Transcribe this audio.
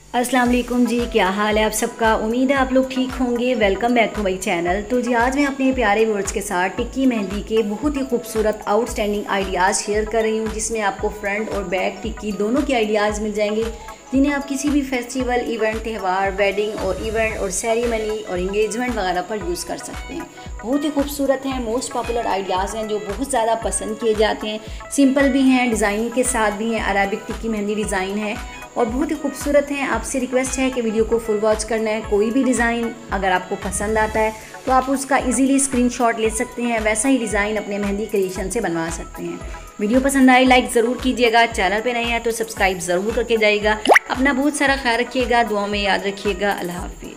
अस्सलाम वालेकुम जी, क्या हाल है आप सबका। उम्मीद है आप लोग ठीक होंगे। Welcome back to my channel. तो जी आज मैं अपने प्यारे व्यूअर्स के साथ टिक्की मेहंदी के बहुत ही खूबसूरत आउटस्टैंडिंग आइडियाज़ शेयर कर रही हूँ, जिसमें आपको फ्रंट और बैक टिक्की दोनों के आइडियाज़ मिल जाएंगे, जिन्हें आप किसी भी फेस्टिवल, इवेंट, त्यौहार, वेडिंग और इवेंट और सेरेमनी और इंगेजमेंट वगैरह पर यूज़ कर सकते हैं। बहुत ही खूबसूरत हैं, मोस्ट पॉपुलर आइडियाज़ हैं जो बहुत ज़्यादा पसंद किए जाते हैं। सिंपल भी हैं, डिज़ाइनिंग के साथ भी हैं। अरेबिक टिक्की मेहंदी डिज़ाइन है और बहुत ही खूबसूरत हैं। आपसे रिक्वेस्ट है कि वीडियो को फुल वॉच करना है। कोई भी डिज़ाइन अगर आपको पसंद आता है तो आप उसका इजीली स्क्रीनशॉट ले सकते हैं, वैसा ही डिज़ाइन अपने मेहंदी क्रिएशन से बनवा सकते हैं। वीडियो पसंद आए लाइक ज़रूर कीजिएगा, चैनल पे नए हैं तो सब्सक्राइब ज़रूर करके जाइएगा। अपना बहुत सारा ख्याल रखिएगा, दुआओं में याद रखिएगा। अल्लाह हाफ़िज़।